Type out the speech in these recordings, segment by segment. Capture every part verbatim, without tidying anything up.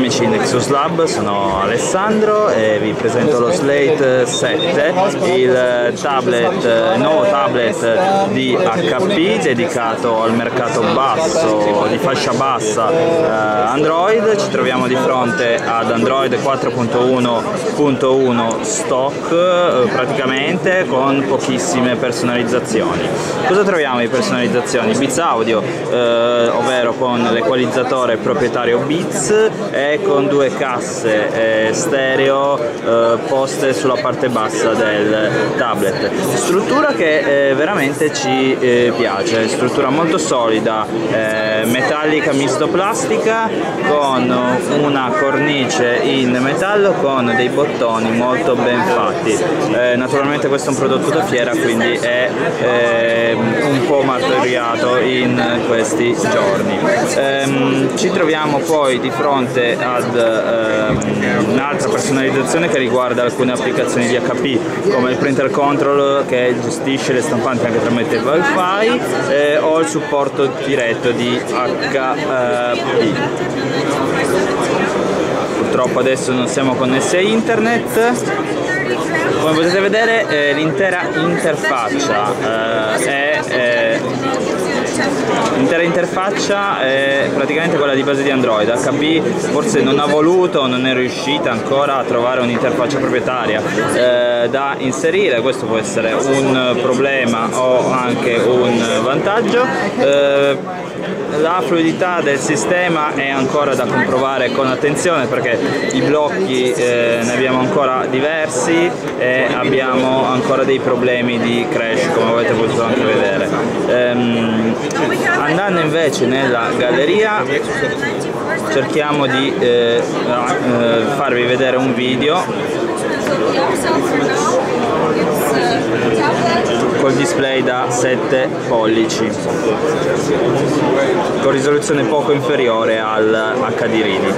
amici di Nexus Lab, sono Alessandro e vi presento lo Slate sette, il tablet, il nuovo tablet di H P dedicato al mercato basso, di fascia bassa eh, Android. Ci troviamo di fronte ad Android quattro punto uno punto uno stock eh, praticamente, con pochissime personalizzazioni. Cosa troviamo di personalizzazioni? Beats Audio, eh, ovvero con l'equalizzatore proprietario Beats e con due casse eh, stereo eh, poste sulla parte bassa del tablet. Struttura che eh, veramente ci eh, piace, struttura molto solida, eh, metallica misto plastica, con una cornice in metallo con dei bottoni molto ben fatti. Eh, naturalmente questo è un prodotto da fiera, quindi è eh, un po' martoriato in questi giorni. Ehm, ci troviamo poi di fronte ad ehm, un'altra personalizzazione che riguarda alcune applicazioni di H P, come il printer control che gestisce le stampanti anche tramite wifi, eh, o il supporto diretto di H P. Purtroppo adesso non siamo connessi a internet. Come potete vedere eh, l'intera interfaccia eh, è eh, l'intera interfaccia è praticamente quella di base di Android. H P forse non ha voluto, non è riuscita ancora a trovare un'interfaccia proprietaria eh, da inserire. Questo può essere un problema o anche un vantaggio. Eh, La fluidità del sistema è ancora da comprovare con attenzione, perché i blocchi eh, ne abbiamo ancora diversi e abbiamo ancora dei problemi di crash, come avete potuto anche vedere. Ehm, andando invece nella galleria cerchiamo di eh, eh, farvi vedere un video col display da sette pollici con risoluzione poco inferiore al H D Reading.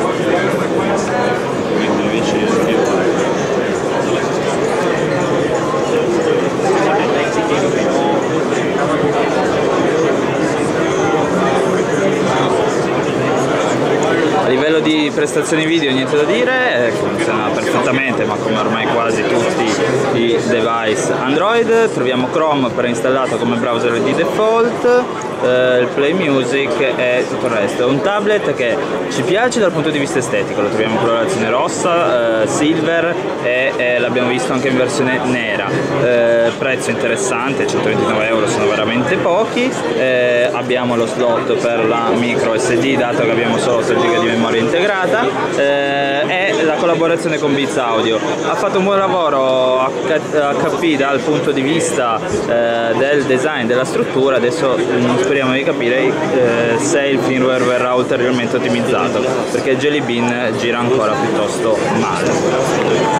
A livello di prestazioni video niente da dire, eh, funziona perfettamente, ma come ormai quasi tutti i device Android. Troviamo Chrome preinstallato come browser di default, eh, il Play Music e tutto il resto. È un tablet che ci piace dal punto di vista estetico, lo troviamo in colorazione rossa, eh, silver e eh, l'abbiamo visto anche in versione nera. Eh, prezzo interessante, centoventinove euro sono veramente pochi. Eh, abbiamo lo slot per la micro S D, dato che abbiamo solo otto giga di memoria integrata, eh, e la collaborazione con Beats Audio. Ha fatto un buon lavoro H P dal punto di vista eh, del design della struttura. Adesso mh, speriamo di capire eh, se il firmware verrà ulteriormente ottimizzato, perché Jelly Bean gira ancora piuttosto male.